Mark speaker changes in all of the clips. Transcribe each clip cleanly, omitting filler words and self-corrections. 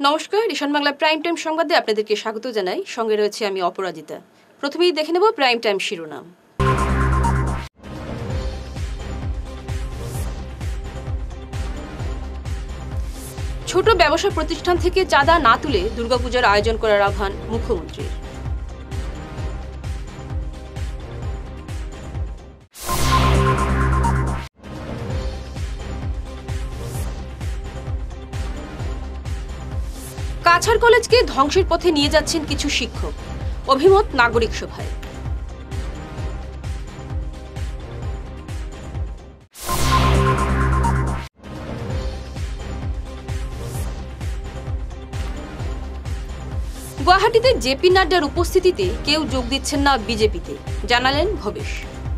Speaker 1: নমস্কার, ঈশান Bangla prime time সংবাদে আপনাদেরকে স্বাগত জানাই। সঙ্গে রয়েছে আমি অপরাজিতা। প্রথমেই দেখে নেব প্রাইম টাইম শিরোনাম। ছোট ব্যবসা প্রতিষ্ঠান থেকে চাঁদা না তুলে দুর্গাপূজার আয়োজন করার আহ্বান মুখ্যমন্ত্রীর। কাছাড় কলেজকে ধ্বংসের পথে নিয়ে যাচ্ছেন কিছু শিক্ষক, অভিমত নাগরিক সভায়। গুয়াহাটিতে জেপি নাড্ডার উপস্থিতিতে কেউ যোগ দিচ্ছেন না বিজেপিতে, জানালেন ভবেশ।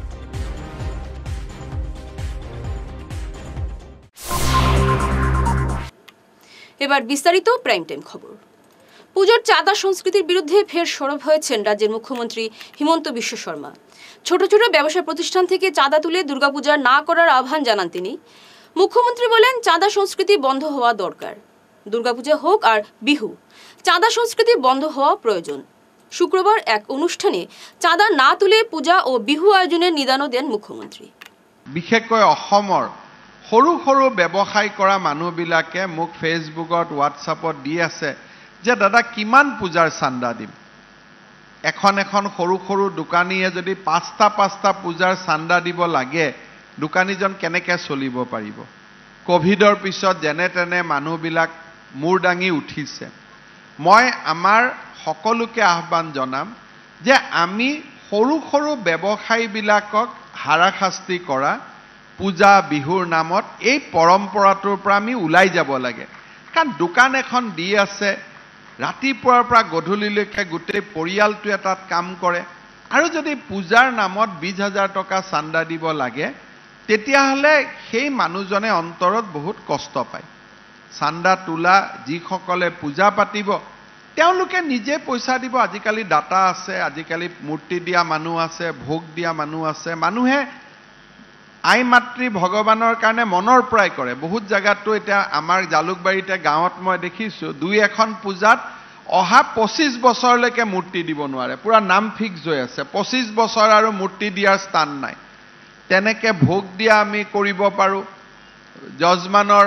Speaker 1: এবার বিস্তারিত প্রাইম টাইম খবর। পুজোর চাঁদা সংস্কৃতির বিরুদ্ধে ফের সরব হয়েছেন রাজ্যের মুখ্যমন্ত্রী হিমন্ত বিশ্ব শর্মা। ছোট ছোট ব্যবসা প্রতিষ্ঠান থেকে চাঁদা তুলে দুর্গাপূজা না করার আহ্বান জানান তিনি। মুখ্যমন্ত্রী বলেন, চাঁদা সংস্কৃতি বন্ধ হওয়া দরকার। দুর্গাপূজা হোক আর বিহু, চাঁদা সংস্কৃতি বন্ধ হওয়া প্রয়োজন। শুক্রবার এক অনুষ্ঠানে চাঁদা না তুলে পূজা ও বিহু আয়োজনের নিদানও দেন মুখ্যমন্ত্রী।
Speaker 2: বিশেষকৈ অসমৰ সৰু সৰু ব্যৱসায় কৰা মানুহবিলাকে মোক ফেচবুকত হোৱাটছআপত দি আছে যে দাদা কিমান পূজাৰ চান্দা দিম। এখন এখন সৰু সৰু দোকানীয়ে যদি পাঁচটা পূজাৰ চান্দা দিব লাগে, দোকানীজন কেনেকৈ চলিব পাৰিব? কোভিডৰ পিছত যেনে তেনে মানুহবিলাক মূৰ দাঙি উঠিছে। মই আমাৰ সকলোকে আহ্বান জনাম যে আমি সৰু সৰু ব্যৱসায়ীবিলাকক হাৰাশাস্তি কৰা পূজা বিহুৰ নামত এই পৰম্পৰাটোৰ পৰা আমি ওলাই যাব লাগে। কাৰণ দোকান এখন দি আছে, ৰাতিপুৱাৰ পৰা গধূলিলৈকে গোটেই পৰিয়ালটোৱে তাত কাম কৰে, আৰু যদি পূজাৰ নামত 20,000 টকা চান্দা দিব লাগে, তেতিয়াহ'লে সেই মানুহজনে অন্তৰত বহুত কষ্ট পায়। চান্দা তোলা যিসকলে পূজা পাতিব তেওঁলোকে নিজে পইচা দিব। আজিকালি ডাটা আছে, আজিকালি মূৰ্তি দিয়া মানুহ আছে, ভোগ দিয়া মানুহ আছে। মানুহে আই মাতৃ ভগৱানৰ কাৰণে মনৰ পৰাই কৰে। বহুত জেগাতো এতিয়া আমাৰ জালুকবাৰীতে গাঁৱত মই দেখিছোঁ, দুই এখন পূজাত অহা 25 বছৰলৈকে মূৰ্তি দিব নোৱাৰে, পুৰা নাম ফিক্স হৈ আছে। 25 বছৰ আৰু মূৰ্তি দিয়াৰ স্থান নাই। তেনেকৈ ভোগ দিয়া আমি কৰিব পাৰোঁ। যজমানৰ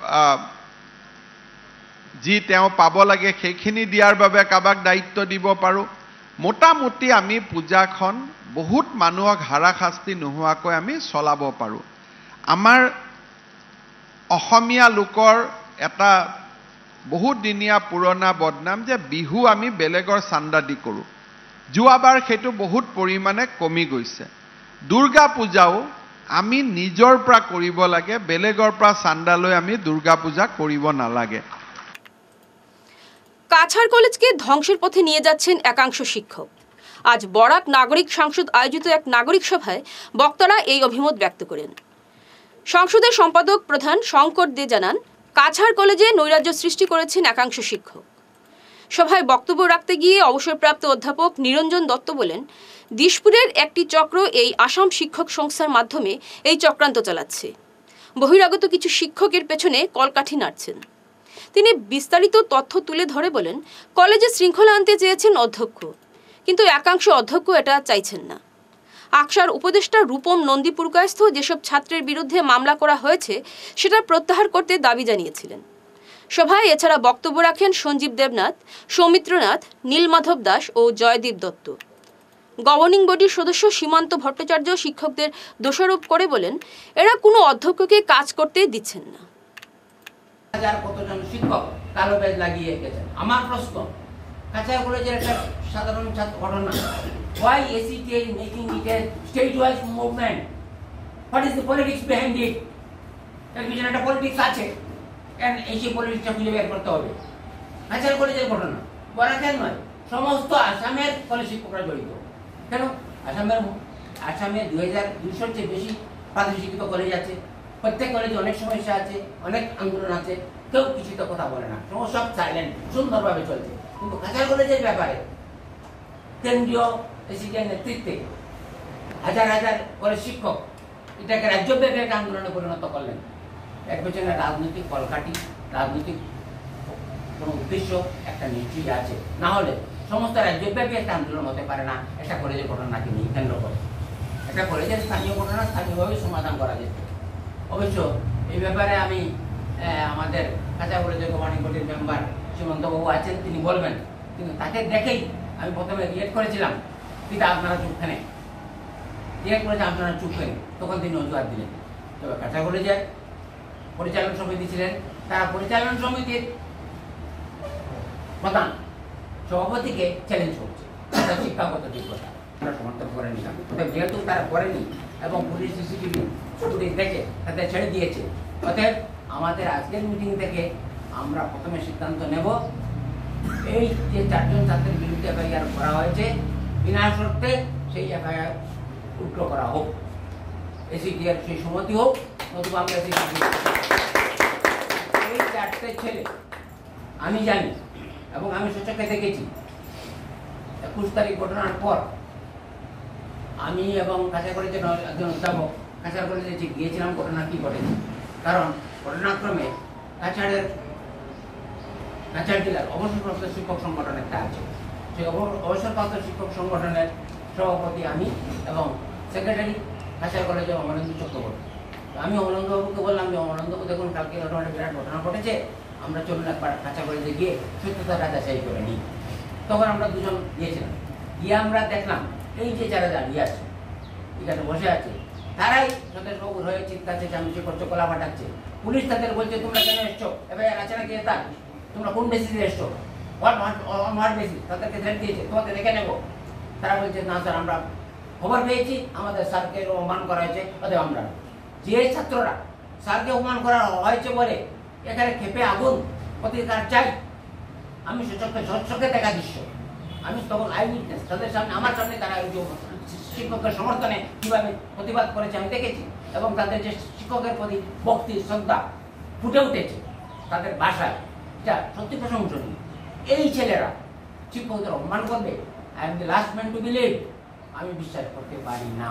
Speaker 2: যি তেওঁ পাব লাগে সেইখিনি দিয়াৰ বাবে কাৰোবাক দায়িত্ব দিব পাৰোঁ। মোটামুটি আমি পূজাখন বহুত মানুহক হাৰাশাস্তি নোহোৱাকৈ আমি চলাব পাৰোঁ। আমাৰ অসমীয়া লোকৰ এটা বহুত দিনীয়া পুৰণা বদনাম যে বিহু আমি বেলেগৰ চান্দা দি কৰোঁ। যোৱাবাৰ সেইটো বহুত পৰিমাণে কমি গৈছে। দুৰ্গা পূজাও আমি নিজৰ পৰা কৰিব লাগে, বেলেগৰ পৰা চান্দা লৈ আমি দুৰ্গা পূজা কৰিব নালাগে।
Speaker 1: কাছাড় কলেজকে ধ্বংসের পথে নিয়ে যাচ্ছেন একাংশ শিক্ষক। আজ বরাক নাগরিক সংসদ আয়োজিত এক নাগরিক সভায় বক্তারা এই অভিমত ব্যক্ত করেন। সংসদের সম্পাদক প্রধান শঙ্কর দে জানান, কাছাড় কলেজে নৈরাজ্য সৃষ্টি করেছেন একাংশ শিক্ষক। সভায় বক্তব্য রাখতে গিয়ে অবসরপ্রাপ্ত অধ্যাপক নিরঞ্জন দত্ত বলেন, দিশপুরের একটি চক্র এই আসাম শিক্ষক সংস্থার মাধ্যমে এই চক্রান্ত চালাচ্ছে। বহিরাগত কিছু শিক্ষকের পেছনে কলকাঠি নাড়ছেন। তিনি বিস্তারিত তথ্য তুলে ধরে বলেন, কলেজে শৃঙ্খলা আনতে চেয়েছেন অধ্যক্ষ, কিন্তু একাংশ অধ্যক্ষ এটা চাইছেন না। আকসার উপদেষ্টা রূপম নন্দীপুরকায়স্থ যেসব ছাত্রের বিরুদ্ধে মামলা করা হয়েছে সেটা প্রত্যাহার করতে দাবি জানিয়েছিলেন। সভায় এছাড়া বক্তব্য রাখেন সঞ্জীব দেবনাথ, সৌমিত্রনাথ, নীলমাধব দাস ও জয়দীপ দত্ত। গভর্নিং বডির সদস্য সীমান্ত ভট্টাচার্য শিক্ষকদের দোষারোপ করে বলেন, এরা কোনো অধ্যক্ষকে কাজ করতে দিচ্ছেন না।
Speaker 3: কতজন শিক্ষক কালো ব্যাজ লাগিয়ে গেছেন। আমার প্রশ্ন, কাছাড় কলেজের একটা সাধারণ ঘটনা, why ACTA is making it a state-wise movement? What is the politics behind it? এর পিছনে একটা পলিটিক্স আছে, এই সেই পলিটিক্সটা খুঁজে বের করতে হবে। কাছাড় কলেজের ঘটনা বরাকের নয়, সমস্ত আসামের কলেজ শিক্ষকরা জড়িত। কেন? আসামে 2200-র চেয়ে বেশি প্রাথমিক শিক্ষিত কলেজ আছে। প্রত্যেক কলেজে অনেক সমস্যা আছে, অনেক আন্দোলন আছে, কেউ কিছু তো কথা বলে না, সব সাইলেন্ট, সুন্দরভাবে চলছে। কিন্তু কাছাড় কলেজের ব্যাপারে কেন্দ্রীয় এসিডির নেতৃত্বে হাজার হাজার কলেজ শিক্ষক এটাকে রাজ্যব্যাপী একটা আন্দোলনে পরিণত করলেন। এর পেছনে রাজনৈতিক কলকাঠি, রাজনৈতিক কোনো উদ্দেশ্য একটা নিশ্চয়ই আছে, না হলে সমস্ত রাজ্যব্যাপী একটা আন্দোলন হতে পারে না একটা কলেজের ঘটনাকে নিয়ে কেন্দ্র করে। একটা কলেজের স্থানীয় ঘটনা স্থানীয়ভাবে সমাধান করা যেত। অবশ্য এই ব্যাপারে আমি আমাদের কাঁচা কলেজের গভর্নিং বডির মেম্বার সীমন্তবাবু আছেন, তিনি বলবেন, কিন্তু তাকে দেখেই আমি প্রথমে রিয়েক্ট করেছিলাম, কিন্তু আপনারা চুপখানে রিয়েক্ট করেছে, আপনারা চুপখানে, তখন তিনি অজুহাত দিলেন। তবে কাঁচা কলেজের পরিচালন সমিতি ছিলেন, তারা পরিচালন সমিতির প্রধান সভাপতিকে চ্যালেঞ্জ করছে, তারা শিক্ষাগত যোগ্যতা আমরা সমর্থন করে নিলাম। যেহেতু তারা করেনি এবং পুলিশ সিসিটিভি ফুটেজ দেখে তাদের ছেড়ে দিয়েছে, অতএব আমাদের আজকের মিটিং থেকে আমরা প্রথমে সিদ্ধান্ত নেব, এই যে 4 জন ছাত্রের বিরুদ্ধে এফআইআর করা হয়েছে বিনা শর্তে সেই এফআইআর উল্টো করা হোক, এসিডিআর সেই সম্মতি হোক, নতুবা আমরা এই 4টে ছেলে আমি জানি এবং আমি সচক্ষে দেখেছি। 21 তারিখ ঘটনার পর আমি এবং কাঁচা কলেজের একজন অধ্যাপক কাঁচা কলেজে গিয়েছিলাম ঘটনা কি ঘটেছে, কারণ ঘটনাক্রমে কাছাড় জেলার অবসরপ্রাপ্ত শিক্ষক সংগঠন একটা আছে, সেই অবসরপ্রাপ্ত শিক্ষক সংগঠনের সভাপতি আমি এবং সেক্রেটারি কাছাড় কলেজে অমরেন্দ্র চক্রবর্তী। আমি অমরেন্দ্রবাবুকে বললাম যে অমরেন্দ্রবাবু দেখুন কালকে ঘটনাটা বিরাট ঘটনা ঘটেছে, আমরা চলুন একবার কাঁচা কলেজে গিয়ে সত্যতাটা যাচাই করে নিই। তখন আমরা দুজন গিয়েছিলাম, গিয়ে আমরা দেখলাম এই যে যারা দাঁড়িয়ে আছে এখানে বসে আছে, তারাই সতেশবাবুর হয়ে চিৎকার চেঁচামেচি করছে, গলা ফাটাচ্ছে। পুলিশ তাদের বলছে তোমরা কেন এসছো, এবার আছে নাকি এটা, তোমরা কোন বেসিসে এসছো, হোয়াট বেসিস, তাদেরকে ছেড়ে দিয়েছে, তোমাকে দেখে নেবো। তারা বলছে না স্যার, আমরা খবর পেয়েছি আমাদের স্যারকে অপমান করা হয়েছে, অতএব আমরা। যে ছাত্ররা স্যারকে অপমান করা হয়েছে বলে এখানে খেপে আগুন প্রতিকার চাই, আমি সচক্ষে দেখা দৃশ্য, আমি তখন আই উইটনেস, তাদের সামনে আমার সামনে তারা শিক্ষকের সমর্থনে কিভাবে প্রতিবাদ করেছে আমি দেখেছি, এবং তাদের যে শিক্ষকের প্রতি ভক্তি শ্রদ্ধা ফুটে উঠেছে তাদের ভাষায়, যা সত্যি প্রশংসনীয়। এই ছেলেরা শিক্ষকদের অপমান করবে, I am the last man to believe, আমি বিশ্বাস করতে পারি না।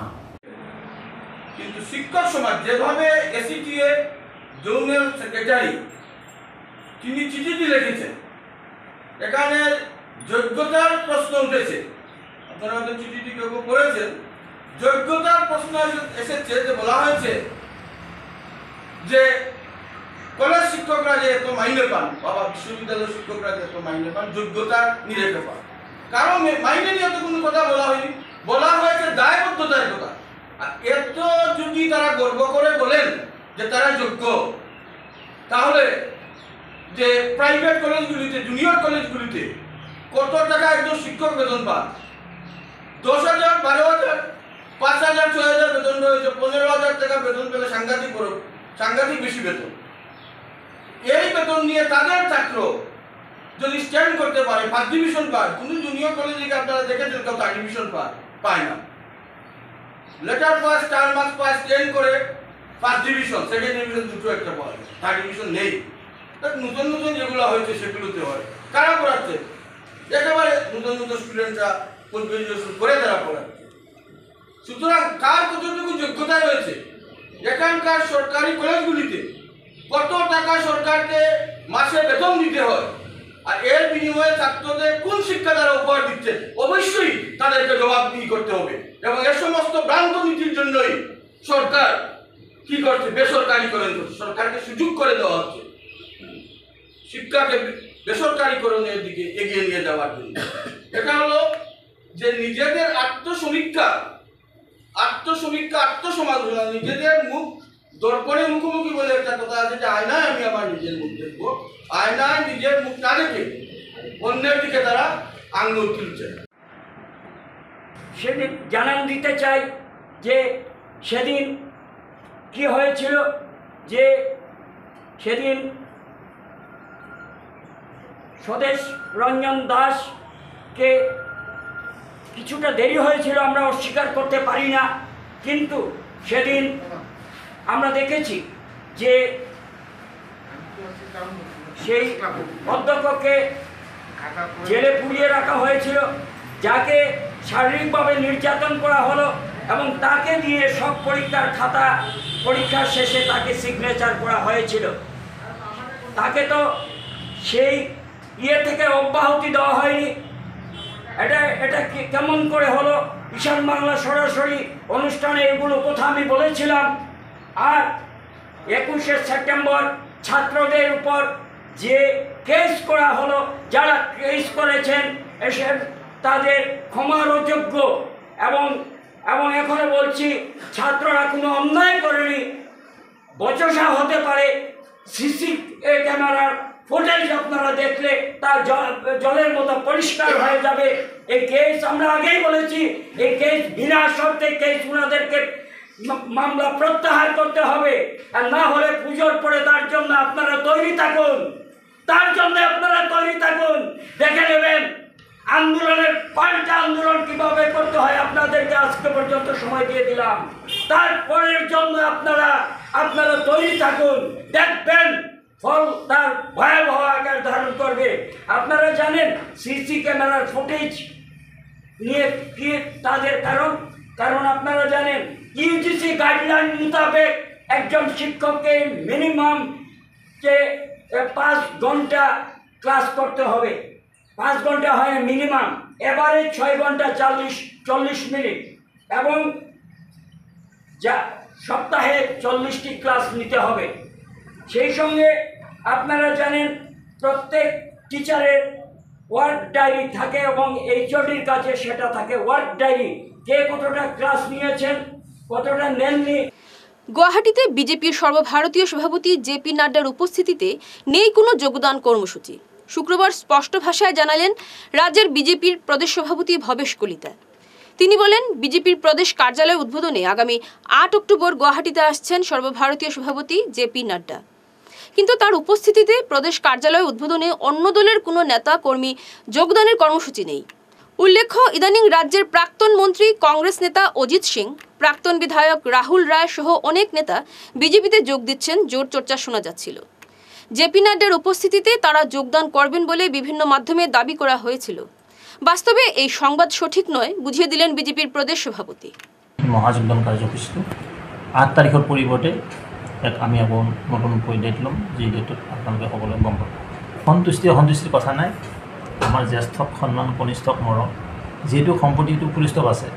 Speaker 4: কিন্তু শিক্ষক সমাজ যেভাবে এসিটিএ জোনাল সেক্রেটারি তিনি চিঠিটি লিখেছেন, এখানে যোগ্যতার প্রশ্ন উঠেছে, আপনারা হয়তো চিঠিটি কেউ পড়েছেন, যোগ্যতার প্রশ্ন এসেছে, যে বলা হয়েছে যে কলেজ শিক্ষকরা যে এত মাইনে পান, বাবা বিশ্ববিদ্যালয়ের শিক্ষকরা যে এত মাইনে পান, যোগ্যতা নিরেখে পান। কারণ মাইনে নিয়ে তো কোনো কথা বলা হয়নি, বলা হয়েছে দায়বদ্ধতার কথা। আর এত যদি তারা গর্ব করে বলেন যে তারা যোগ্য, তাহলে যে প্রাইভেট কলেজগুলিতে, জুনিয়র কলেজগুলিতে কত টাকা একজন শিক্ষক বেতন পান? 10,000, 12,000, 5,000, 6,000 বেতন রয়েছে, 15,000 টাকা বেতন পেলে সাংঘাতিক বেশি বেতন। এই বেতন নিয়ে তাদের ছাত্র যদি স্ট্যান্ড করতে পারে, ফার্স্ট ডিভিশন পায়, কোন জুনিয়র কলেজে আপনারা দেখেছেন কেউ থার্ড ডিভিশন পায় না, letter pass, star marks pass, stand করে ফার্স্ট ডিভিশন, সেকেন্ড ডিভিশন দুটো একটা পায়, থার্ড ডিভিশন নেই। নতুন নতুন যেগুলো হয়েছে সেগুলোতে হয়, কারা পড়াচ্ছে? একেবারে নতুন স্টুডেন্টরা পোস্ট গ্রাজুয়েশন করে তারা পড়াচ্ছে। সুতরাং কার কতটুকু যোগ্যতা রয়েছে? এখানকার সরকারি কলেজগুলিতে কত টাকা সরকারকে মাসে বেতন দিতে হয়, আর এর বিনিময়ে ছাত্রদের কোন শিক্ষা তারা উপহার দিচ্ছে, অবশ্যই তাদেরকে জবাবদিহি করতে হবে। এবং এ সমস্ত ভ্রান্ত নীতির জন্যই সরকার কি করছে, বেসরকারীকরণ করছে, সরকারকে সুযোগ করে দেওয়া হচ্ছে শিক্ষাকে বেসরকারীকরণের দিকে এগিয়ে নিয়ে যাওয়ার জন্য। এটা হলো যে নিজেদের আত্মসমীক্ষা, আত্মসমালোচনা, নিজেদের মুখ দর্পণের মুখোমুখি বলে একটা কথা আছে যে আয়নায় আমি আমার নিজের মুখ দেখবো, আয়নায় নিজের মুখ না দেখে অন্যের দিকে তারা আঙুল তুলছে।
Speaker 5: সেদিন জানান দিতে চাই যে সেদিন কি হয়েছিল, যে সেদিন স্বদেশ রঞ্জন দাসকে কিছুটা দেরি হয়েছিল, আমরা অস্বীকার করতে পারি না, কিন্তু সেদিন আমরা দেখেছি যে সেই অধ্যক্ষকে জেলে পুড়িয়ে রাখা হয়েছিল, যাকে শারীরিকভাবে নির্যাতন করা হলো এবং তাকে দিয়ে সব পরীক্ষার খাতা পরীক্ষার শেষে তাকে সিগনেচার করা হয়েছিল। তাকে তো সেই ইয়ে থেকে অব্যাহতি দেওয়া হয়নি? এটা কেমন করে হলো? ঈশান বাংলা সরাসরি অনুষ্ঠানে এগুলো কথা আমি বলেছিলাম। আর 21শে সেপ্টেম্বর ছাত্রদের উপর যে কেস করা হলো, যারা কেস করেছেন এসে তাদের ক্ষমার অযোগ্য। এবং এখনো বলছি, ছাত্ররা কোনো অন্যায় করেনি, বচসা হতে পারে। সিসি ক্যামেরার ফুটেজ আপনারা দেখলে তা জলের মতো পরিষ্কার হয়ে যাবে। এই কেস আমরা আগেই বলেছি, এই কেস বিনা শর্তে কেস ওনাদেরকে মামলা প্রত্যাহার করতে হবে। আর না হলে পুজোর পরে তার জন্য আপনারা তৈরি থাকুন, দেখে নেবেন আন্দোলনের পাল্টা আন্দোলন কিভাবে করতে হয়। আপনাদেরকে আজকে পর্যন্ত সময় দিয়ে দিলাম, তারপরের জন্য আপনারা তৈরি থাকুন, দেখবেন ফল তার ভয়াবহ আকার ধারণ করবে। আপনারা জানেন সিসি ক্যামেরার ফুটেজ নিয়ে কি তাদের কারণ আপনারা জানেন ইউজিসি গাইডলাইন মোতাবেক একজন শিক্ষককে মিনিমাম যে 5 ঘন্টা ক্লাস করতে হবে। 5 ঘন্টা হয় না, মিনিমাম এভারেজ 6 ঘন্টা 40 মিনিট, এবং যা সপ্তাহে 40টি ক্লাস নিতে হবে। সেই সঙ্গে আপনারা জানেন প্রত্যেক টিচারের ওয়ার্ক ডায়েরি থাকে এবং এইচওডির কাছে সেটা থাকে ওয়ার্ক ডায়েরি, কে কতটা ক্লাস নিয়েছেন, কতটা নেননি।
Speaker 1: গুয়াহাটিতে বিজেপির সর্বভারতীয় সভাপতি জেপি নাড্ডার উপস্থিতিতে নেই কোনো যোগদান কর্মসূচি। শুক্রবার স্পষ্ট ভাষায় জানালেন রাজ্যের বিজেপির প্রদেশ সভাপতি ভবেশ কলিতা। তিনি বলেন, বিজেপির প্রদেশ কার্যালয় উদ্বোধনে আগামী 8 অক্টোবর গুয়াহাটিতে আসছেন সর্বভারতীয় সভাপতি জেপি নাড্ডা। কিন্তু তার উপস্থিতিতে প্রদেশ কার্যালয় উদ্বোধনে অন্য দলের কোনো নেতা কর্মী যোগদানের কর্মসূচি নেই। উল্লেখ্য, ইদানিং রাজ্যের প্রাক্তন মন্ত্রী কংগ্রেস নেতা অজিত সিং, প্রাক্তন বিধায়ক রাহুল রায় সহ অনেক নেতা বিজেপিতে যোগ দিচ্ছেন, জোর চর্চা শোনা যাচ্ছিল। জেপি নাড্ডার উপস্থিতিতে তারা যোগদান করবেন বলে বিভিন্ন মাধ্যমে দাবি করা হয়েছিল। বাস্তবে এই সংবাদ সঠিক নয়, বুঝিয়ে দিলেন বিজেপির প্রদেশ সভাপতি।
Speaker 6: মহাযোগদান কাৰ্যসূচীটো 8 তাৰিখৰ পৰিৱৰ্তে আমি আকৌ নতুনকৈ ডেট ল'ম, যি ডেটত আপোনালোকে সকলোৱে গম পাব। অসন্তুষ্টিৰ কথা নাই। আমাৰ জ্যেষ্ঠক সন্মান, কনিষ্ঠক মৰম, যিহেতু সম্পত্তিটো পুলিষ্টক আছে।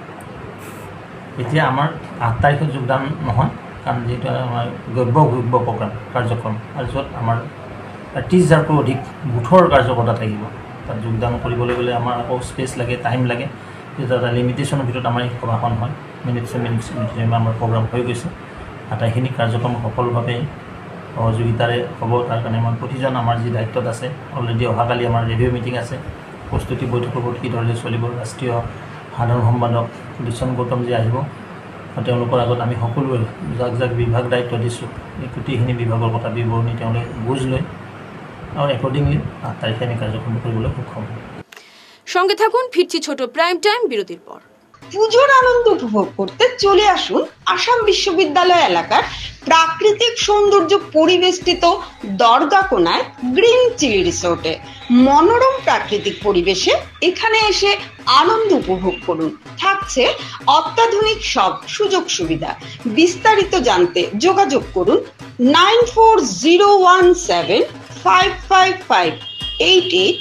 Speaker 6: এতিয়া আমাৰ 8 তাৰিখত যোগদান নহয়, কাৰণ যিহেতু আমাৰ গব্য প্ৰগ্ৰাম কাৰ্যক্ৰম, আৰু য'ত আমাৰ 30,000তকৈ অধিক বুথৰ কাৰ্যকৰ্তা থাকিব। তাত যোগদান কৰিবলৈ গ'লে আমাৰ আকৌ স্পেচ লাগে, টাইম লাগে। এটা লিমিটেশ্যনৰ ভিতৰত আমাৰ এই সভাখন হয়, মিনিটছ আমাৰ প্ৰগ্ৰাম হৈ গৈছে। আটাইখিনি কাৰ্যক্ৰম সফলভাৱে সহযোগিতাৰে হ'ব, তাৰ কাৰণে আমাৰ প্ৰতিজন আমাৰ যি দায়িত্বত আছে। অলৰেডি অহাকালি আমাৰ ৰিভিউ মিটিং আছে, প্ৰস্তুতি বৈঠকৰ ওপৰত কি ধৰণে চলিব। ৰাষ্ট্ৰীয় সাধাৰণ সম্পাদক দুচন গৌতমজী আহিব, তেওঁলোকৰ আগত আমি সকলোৱে যাক বিভাগ দায়িত্ব দিছোঁ এই গোটেইখিনি বিভাগৰ কথা বিৱৰণী তেওঁলোকে বুজ লয়, আৰু একৰ্ডিংলি 8 তাৰিখে আমি কাৰ্যক্ৰম কৰিবলৈ সক্ষম হম।
Speaker 1: সঙ্গে থাকুন, ফিরছি ছোট প্রাইম টাইম বিরতির পর।
Speaker 7: পুজোর আনন্দ উপভোগ করতে চলে আসুন আসাম বিশ্ববিদ্যালয় এলাকার প্রাকৃতিক সৌন্দর্য পরিবেষ্টিত দরগাকোনায় গ্রিন চিলি রিসোর্টে। মনোরম প্রাকৃতিক পরিবেশে এখানে এসে আনন্দ উপভোগ করুন। থাকছে অত্যাধুনিক সব সুযোগ সুবিধা। বিস্তারিত জানতে যোগাযোগ করুন 9401755588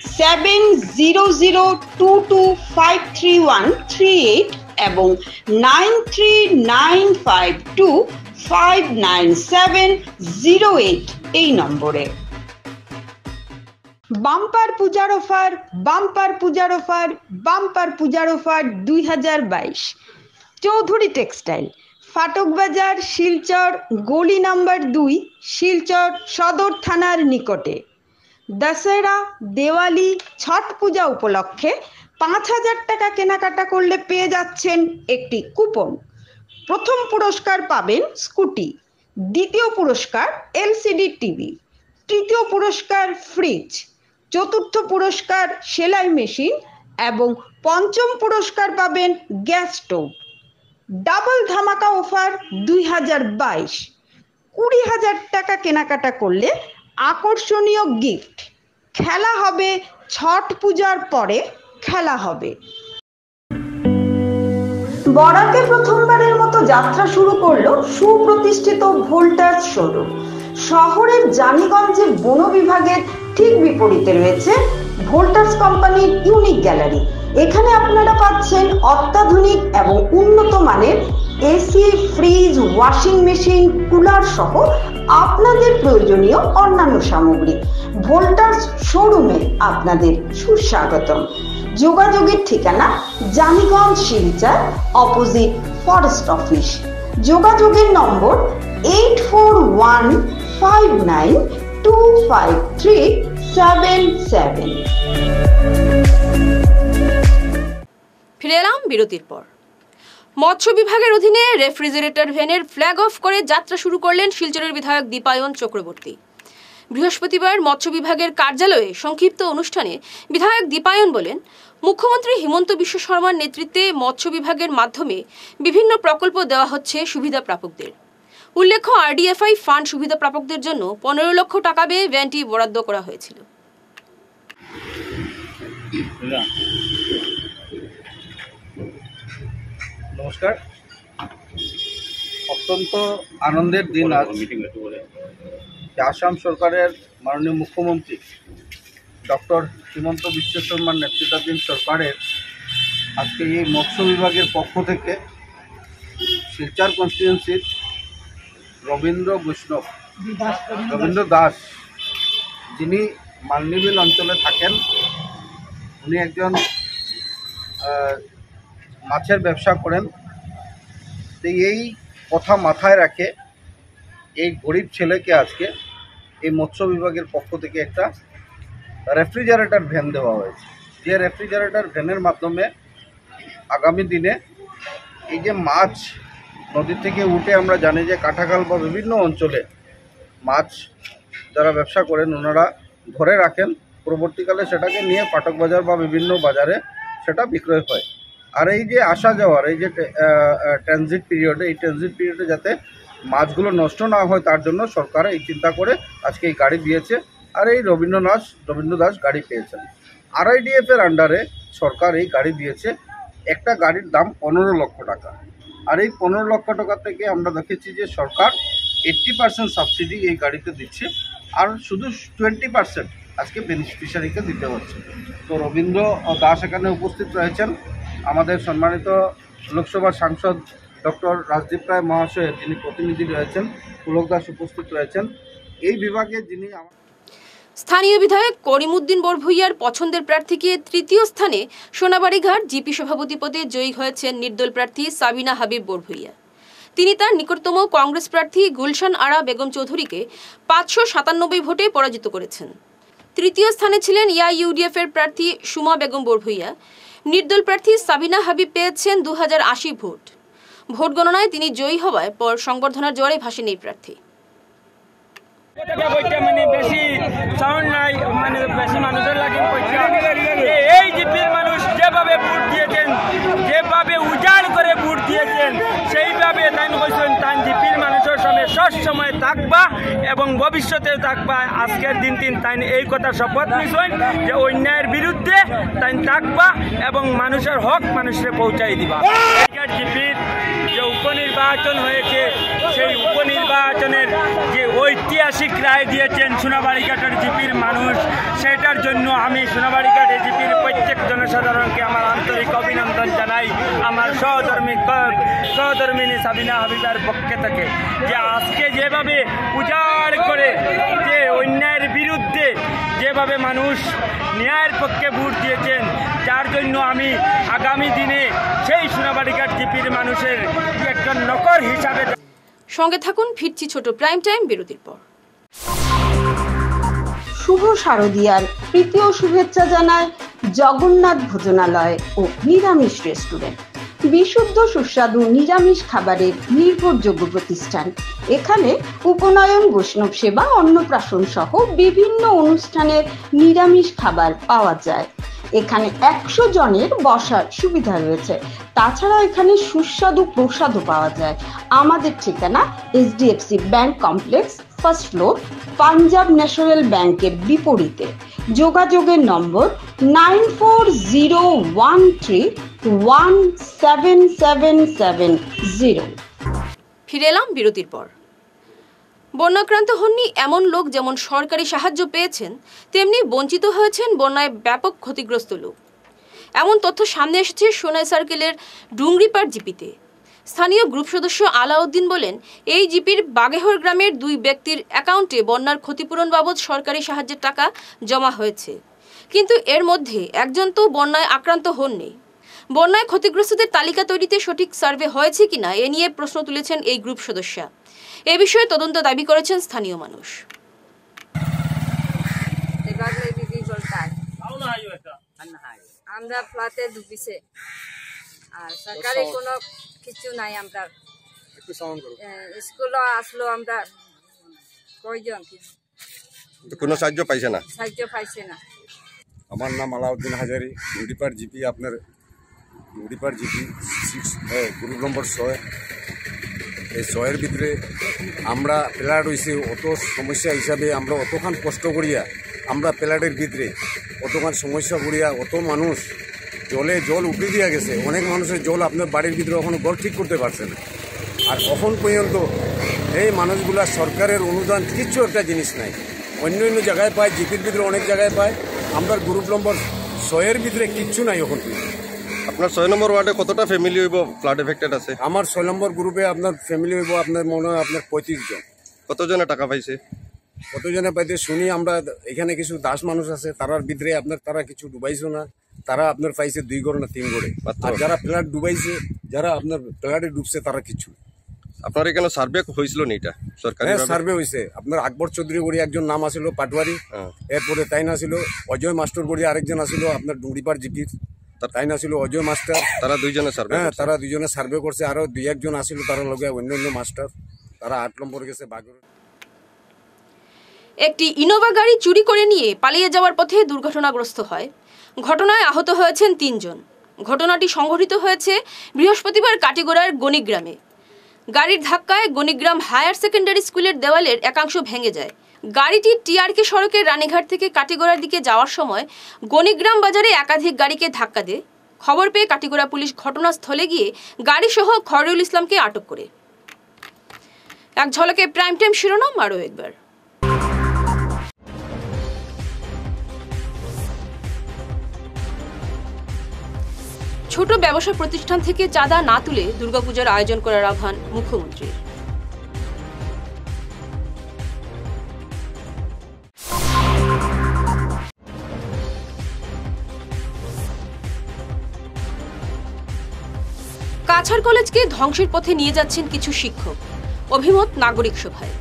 Speaker 7: 7002253138 এবং 9395259708 এই নম্বরে। বাম্পার পূজার অফার, বাম্পার পূজার অফার, বাম্পার পূজার অফার 2022। চৌধুরী টেক্সটাইল, ফাটক বাজার, শিলচর, গলি নাম্বার 2, শিলচর সদর থানার নিকটে। দশেরা, দেওয়ালি, ছট পূজা উপলক্ষে 5,000 টাকা কেনাকাটা করলে পেয়ে যাচ্ছেন একটি কুপন। প্রথম পুরস্কার পাবেন স্কুটি, দ্বিতীয় পুরস্কার এলসিডি টিভি, তৃতীয় পুরস্কার ফ্রিজ, চতুর্থ পুরস্কার সেলাই মেশিন এবং পঞ্চম পুরস্কার পাবেন গ্যাস স্টোভ। ডাবল ধামাকা অফার 2022। 20,000 টাকা কেনাকাটা করলে আকর্ষণীয় গিফট। খেলা হবে ছট পূজার পরে, খেলা হবে। বরাকে প্রথমবারের মতো যাত্রা শুরু করলো সুপ্রতিষ্ঠিত ভোল্টাস শোরুম। শহরের জানিগঞ্জে বন বিভাগের ঠিক বিপরীতে রয়েছে ভোল্টাস কোম্পানির ইউনিক গ্যালারি। এখানে আপনারা পাচ্ছেন অত্যাধুনিক এবং উন্নত মানের AC, fridge, washing machine, cooler সহ আপনাদের প্রয়োজনীয় অন্যান্য সামগ্রী। ভোল্টাস শোরুমে আপনাদের সুস্বাগতম। যোগাযোগের ঠিকানা Janiganj Silchar, opposite forest office. যোগাযোগের নম্বর 8415925377।
Speaker 1: ফিরে এলাম বিরতির পর। মৎস্য বিভাগের অধীনে রেফ্রিজারেটর ভ্যানের ফ্ল্যাগ অফ করে যাত্রা শুরু করলেন শিলচরের বিধায়ক দীপায়ন চক্রবর্তী। বৃহস্পতিবার মৎস্য বিভাগের কার্যালয়ে সংক্ষিপ্ত অনুষ্ঠানে বিধায়ক দীপায়ন বলেন, মুখ্যমন্ত্রী হিমন্ত বিশ্ব শর্মার নেতৃত্বে মৎস্য বিভাগের মাধ্যমে বিভিন্ন প্রকল্প দেওয়া হচ্ছে সুবিধা প্রাপকদের। উল্লেখ্য, আরডিএফআই ফান্ড সুবিধা প্রাপকদের জন্য 15 লক্ষ টাকা ব্যয়ে ভ্যানটি বরাদ্দ করা হয়েছিল।
Speaker 8: নমস্কার। অত্যন্ত আনন্দের দিন আজ। আসাম সরকারের মাননীয় মুখ্যমন্ত্রী ডক্টর হিমন্ত বিশ্ব শর্মার নেতৃত্বাধীন সরকারের আজকে এই মৎস্য বিভাগের পক্ষ থেকে শিলচর কনস্টিটিউয়েন্সির রবীন্দ্র দাস, যিনি মালনিবিল অঞ্চলে থাকেন, উনি একজন মাছের ব্যবসা করেন। তো এই কথা মাথায় রাখে এই গরিব ছেলেকে আজকে এই মৎস্য বিভাগের পক্ষ থেকে একটা রেফ্রিজারেটর ভ্যান দেওয়া হয়েছে, যে রেফ্রিজারেটর ভ্যানের মাধ্যমে আগামী দিনে এই যে মাছ নদী থেকে উঠে, আমরা জানি যে কাঁঠাখাল বা বিভিন্ন অঞ্চলে মাছ যারা ব্যবসা করেন ওনারা ধরে রাখেন, পরবর্তীকালে সেটাকে নিয়ে পাটক বাজার বা বিভিন্ন বাজারে সেটা বিক্রয় হয়। আর এই যে আসা যাওয়ার এই যে ট্রানজিট পিরিয়ডে, এই ট্রানজিট পিরিয়ডে যাতে মাছগুলো নষ্ট না হয় তার জন্য সরকার এই চিন্তা করে আজকে এই গাড়ি দিয়েছে। আর এই রবীন্দ্র দাস গাড়ি পেয়েছেন। আরআইডিএফ এর আন্ডারে সরকার এই গাড়ি দিয়েছে। একটা গাড়ির দাম 15 লক্ষ টাকা। আর এই 15 লক্ষ টাকা থেকে আমরা দেখেছি যে সরকার 80% সাবসিডি এই গাড়িতে দিচ্ছে, আর শুধু 20% আজকে বেনিফিশিয়ারিকে দিতে হচ্ছে। তো রবীন্দ্র দাস এখানে উপস্থিত রয়েছেন। আমাদের সম্মানিত লোকসভার সাংসদ ডক্টর রাজদীপ রায় মহাশয়ের যিনি প্রতিনিধি রয়েছেন, পুলক দাস উপস্থিত রয়েছেন। এই বিভাগে যিনি
Speaker 1: স্থানীয় বিধায়ক করিমউদ্দিন বরভূইয়ার পছন্দের প্রার্থীকে তৃতীয় স্থানে সোনাবাড়িঘাট জিপি সভাপতি পদে জয়ী হয়েছেন নির্দল প্রার্থী সাবিনা হাবিব বরভূইয়া। তিনি তার নিকটতম কংগ্রেস প্রার্থী গুলশান আরা বেগম চৌধুরীকে 597 ভোটে পরাজিত করেছেন। তৃতীয় স্থানে ছিলেন ইউডিএফ এর প্রার্থী সুমা বেগম বরভূইয়া। নির্দল প্রার্থী সাবিনা হাবিব পেয়েছেন 2080 ভোট। ভোট গণনায় তিনি জয়ী হওয়ায় পর সংবর্ধনার জোয়ারে ভাসেন এই প্রার্থী।
Speaker 5: বেশি সাউন্ড নাই, বেশি মানুষের লাগে এই জিপির মানুষ যেভাবে ভোট দিয়েছেন, যেভাবে উজাড় করে ভোট দিয়েছেন, সেইভাবে তাই কইছেন তাই জিপির মানুষের সঙ্গে সবসময় থাকবা এবং ভবিষ্যতেও থাকবা। আজকের দিন তাই এই কথা শপথ নিছেন যে অন্যায়ের বিরুদ্ধে তাই থাকবা এবং মানুষের হক মানুষকে পৌঁছাই দিবা। জিপির যে উপনির্বাচন হয়েছে, সেই উপনির্বাচনের যে ঐতিহাসিক রায় দিয়েছেন সোনাবাড়িঘাটের জিপির মানুষ, সেটার জন্য আমি সোনাবাড়িঘাটের জিপির প্রত্যেক জনসাধারণকে আমার আন্তরিক অভিনন্দন জানাই। আমার সহধর্মিনী সাবিনা হাবিবার পক্ষে থেকে যে আজকে যেভাবে উজাড় করে যে অন্যায়ের বিরুদ্ধে যেভাবে মানুষ ন্যায়ের পক্ষে ভোট দিয়েছেন, যার জন্য আমি আগামী দিনে সেই সোনাবাড়িঘাট জিপির মানুষের একজন নকর হিসাবে।
Speaker 1: সঙ্গে থাকুন, ফিরছি ছোট প্রাইম টাইম বিরতির পর।
Speaker 7: শুভ শারদিয়ার প্রীতি ও শুভেচ্ছা জানায় জগন্নাথ ভোজনালয় ও নিরামিষ রেস্টুরেন্ট। বিশুদ্ধ সুস্বাদু নিরামিষ খাবারের নির্ভরযোগ্য প্রতিষ্ঠান। এখানে উপনয়ন, বৈষ্ণব সেবা, অন্নপ্রাশন সহ বিভিন্ন অনুষ্ঠানের নিরামিষ খাবার পাওয়া যায়। এখানে 100 জনের বসার সুবিধা রয়েছে। তাছাড়া এখানে সুস্বাদু প্রসাদও পাওয়া যায়। আমাদের ঠিকানা HDFC bank complex, first floor, Punjab national ব্যাংকের বিপরীতে। যোগাযোগের নম্বর 9401317770।
Speaker 1: ফিরে এলাম বিরতির পর। বন্যাক্রান্ত হননি এমন লোক যেমন সরকারি সাহায্য পেয়েছেন, তেমনি বঞ্চিত হয়েছেন বন্যায় ব্যাপক ক্ষতিগ্রস্ত লোক। এমন তথ্য সামনে এসেছে সোনাই সার্কেলের ডুংরিপাড় জিপিতে। স্থানীয় গ্রুপ সদস্য আলাউদ্দিন বলেন, এই জিপির বাগেহর গ্রামের 2 ব্যক্তির অ্যাকাউন্টে বন্যার ক্ষতিপূরণ বাবদ সরকারি সাহায্যের টাকা জমা হয়েছে, কিন্তু এর মধ্যে একজন তো বন্যায় আক্রান্ত হননি। বন্যায় ক্ষতিগ্রস্তদের তালিকা তৈরিতে সঠিক সার্ভে হয়েছে কিনা এ নিয়ে প্রশ্ন তুলেছেন এই গ্রুপ সদস্য। এ বিষয়ে তদন্ত দাবি করেছেন স্থানীয় মানুষ।
Speaker 9: আমরা ফ্ল্যাটে ঢুকিছে আর সরকারি কোনো কিছু নাই। আমরা স্কুলে আসলো, আমরা কয়জন
Speaker 10: কোনো সাহায্য পাইছে না?
Speaker 9: সাহায্য পাইছে না।
Speaker 10: আমার নাম আলাউদ্দিন হাজারি, ডুংরিপাড় জিপি। আপনার ডুংরিপাড় জিপি 6 গ্রুপ নম্বর 6। এই 6-এর ভিতরে আমরা প্লাট হয়েছে অত সমস্যা হিসাবে আমরা অতখান কষ্ট করিয়া আমরা প্লাটের ভিতরে অতখান সমস্যা করিয়া অত মানুষ জল উপরে দিয়া গেছে। অনেক মানুষের জল আপনার বাড়ির ভিতরে এখনো ঘর ঠিক করতে পারছে না। আর এখন পর্যন্ত এই মানুষগুলা সরকারের অনুদান কিচ্ছু একটা জিনিস নাই। অন্য জায়গায় পায়, জিপির ভিতরে অনেক জায়গায় পায়, আমরা গ্রুপ নম্বর 6-এর ভিতরে কিচ্ছু নাই এখন।
Speaker 11: আপনার 6 নম্বর ওয়ার্ডে কতটা ফ্যামিলি হইব ফ্লাড এফেক্টেড আছে?
Speaker 10: আমার 6 নম্বর গ্রুপে আপনার ফ্যামিলি হইব আপনার মনে হয় আপনার 35 জন।
Speaker 11: কতজনে টাকা পাইছে?
Speaker 10: কতজনে পাইতে শুনি আমরা এখানে কিছু দাস মানুষ আছে, তারার ভিতরে আপনার তারা কিছু ডুবাইছে না, তারা আপনার পাইছে 2 গড় না 3 গড়ে। আর যারা ফ্ল্যাট ডুবাইছে, যারা আপনার ফ্ল্যাটে ডুবছে তারা কিছু।
Speaker 11: আপনার এখানে সার্ভে হয়েছিল না? এটা সরকারি
Speaker 10: সার্ভে হয়েছে। আপনার আকবর চৌধুরী গড়ি একজন নাম আসিল পাটওয়ারি, এরপরে তাই না ছিল অজয় মাস্টার গড়ি আরেকজন আসিল আপনার ডুংরিপাড় জিপির, তাই না ছিল অজয় মাস্টার।
Speaker 11: তারা 2 জনে সার্ভে,
Speaker 10: তারা 2 জনে সার্ভে করছে। আরো 2-1 জন আসিল তারা লগে অন্য মাস্টার, তারা 8 নম্বর গেছে বাগের।
Speaker 1: একটি ইনোভা গাড়ি চুরি করে নিয়ে পালিয়ে যাওয়ার পথে দুর্ঘটনাগ্রস্ত হয়। ঘটনায় আহত হয়েছেন 3 জন। ঘটনাটি সংঘটিত হয়েছে বৃহস্পতিবার কাটিগড়ার গণিগ্রামে। গাড়ির ধাক্কায় গণিগ্রাম হায়ার সেকেন্ডারি স্কুলের দেওয়ালের একাংশ ভেঙে যায়। গাড়িটি টিআরকে সড়কের রানীঘাট থেকে কাটিগড়ার দিকে যাওয়ার সময় গণিগ্রাম বাজারে একাধিক গাড়িকে ধাক্কা দেয়। খবর পেয়ে কাটিগড়া পুলিশ ঘটনাস্থলে গিয়ে গাড়িসহ খয়রুল ইসলামকে আটক করে। এক ঝলকে প্রাইম টাইম শিরোনাম আরও একবার। ছোট ব্যবসা প্রতিষ্ঠান থেকে চাঁদা না তুলে দুর্গাপূজার আয়োজন করার আহ্বান মুখ্যমন্ত্রীর। কাছাড় কলেজকে ধ্বংসের পথে নিয়ে যাচ্ছেন কিছু শিক্ষক, অভিমত নাগরিক সভায়।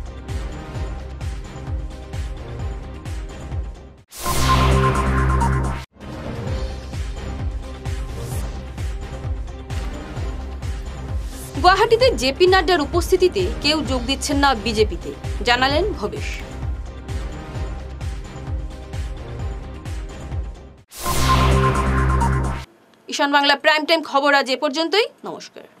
Speaker 1: গুয়াহাটিতে জেপি নাড্ডার উপস্থিতিতে কেউ যোগ দিচ্ছেন না বিজেপিতে, জানালেন ভবেশ। ঈশান বাংলা প্রাইম টাইম খবর আজ এ পর্যন্তই। নমস্কার।